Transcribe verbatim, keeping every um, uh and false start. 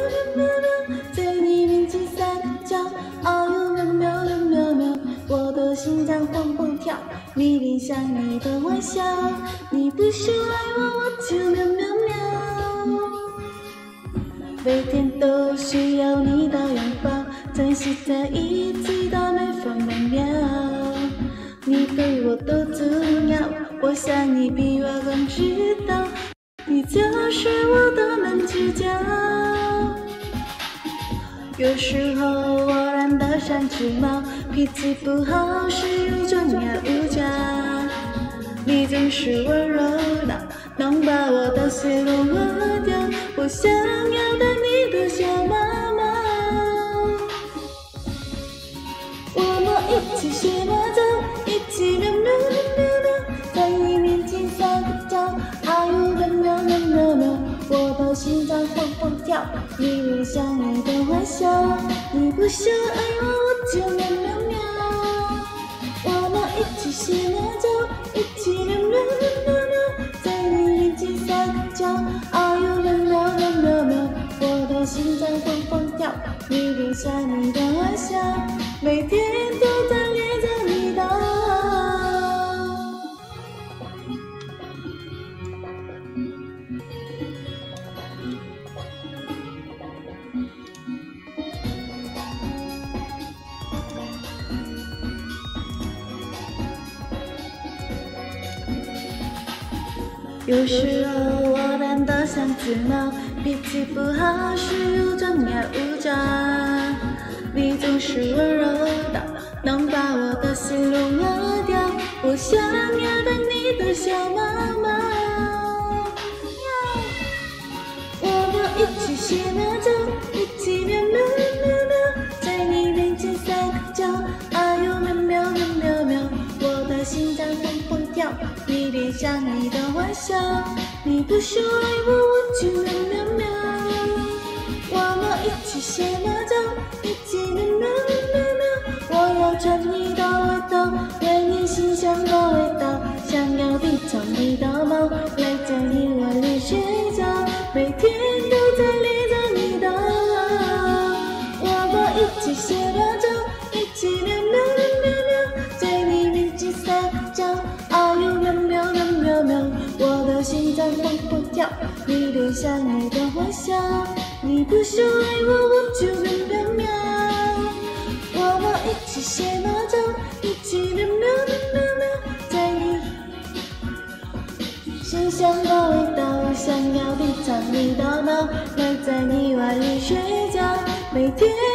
喵喵，在你面前撒娇，哎呦喵喵喵喵喵，我的心脏蹦蹦跳，迷恋上你的微笑，你不说爱我，我就喵喵喵。每天都需要你的拥抱，珍惜在一起的每分每秒。你对我多重要，我想你比我更知道，你就是我的男主角。有时候我懒得像只猫，脾气不好时又张牙舞爪，你总是温柔到能把我的心都挖掉，我想要当你的小妈妈。我们一起学马走，一起喵喵喵喵，在你面前撒个娇，哎呦喵喵喵喵喵，我的心脏蹦蹦跳，迷恋上你的微笑，你不说爱我，我就喵喵喵。我们一起学马走，一起喵喵喵喵，在你面前撒个娇，哎呦喵喵喵喵喵，我的心脏蹦蹦跳，迷恋上你的微笑，每天都在恋着你的。有时候我懒得像只猫，脾气不好时又张牙舞爪，你总是温柔到能把我的心融化掉，我想要当你的小妈妈。我们一起学马走，一起喵喵喵喵，在你面前撒个娇，哎呦喵喵喵喵喵，我的心脏蹦蹦跳，迷恋上你的微笑，你不说爱我，我就喵喵喵。我们一起学马走，一起喵喵喵喵，我要尝你的味道，闻你馨香的味道，想要地藏你的毛，赖在你怀里睡觉，每天都在恋着你的。我们一起学马走，一起喵喵喵喵，在你面前撒个娇，哎呦喵喵喵喵喵，我的心脏蹦蹦跳，迷恋上你的微笑，你不说爱我，我就喵喵喵。我们一起学马走，一起喵喵喵喵，在你馨香的味道，想要地藏你的毛，赖在你怀里睡觉，每天